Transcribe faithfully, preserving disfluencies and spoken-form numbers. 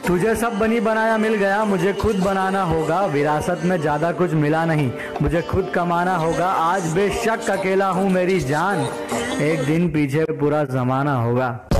तुझे सब बनी बनाया मिल गया, मुझे खुद बनाना होगा। विरासत में ज़्यादा कुछ मिला नहीं, मुझे खुद कमाना होगा। आज बेशक अकेला हूँ मेरी जान, एक दिन पीछे पूरा ज़माना होगा।